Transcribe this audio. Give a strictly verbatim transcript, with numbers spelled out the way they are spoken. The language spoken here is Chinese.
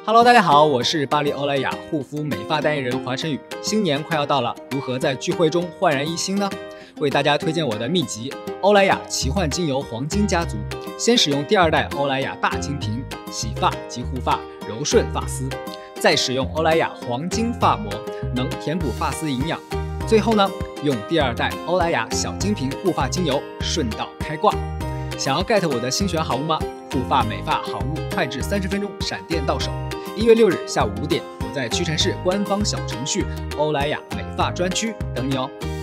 Hello， 大家好，我是巴黎欧莱雅护肤美发代言人华晨宇。新年快要到了，如何在聚会中焕然一新呢？为大家推荐我的秘籍欧莱雅奇幻精油黄金家族。先使用第二代欧莱雅大金瓶洗发及护发，柔顺发丝；再使用欧莱雅黄金发膜，能填补发丝营养。最后呢，用第二代欧莱雅小金瓶护发精油，顺道开挂。想要 get 我的新选好物吗？护发美发好物，快至三十分钟，闪电到手。一月六日下午五点，我在屈臣氏官方小程序欧莱雅美发专区等你哦。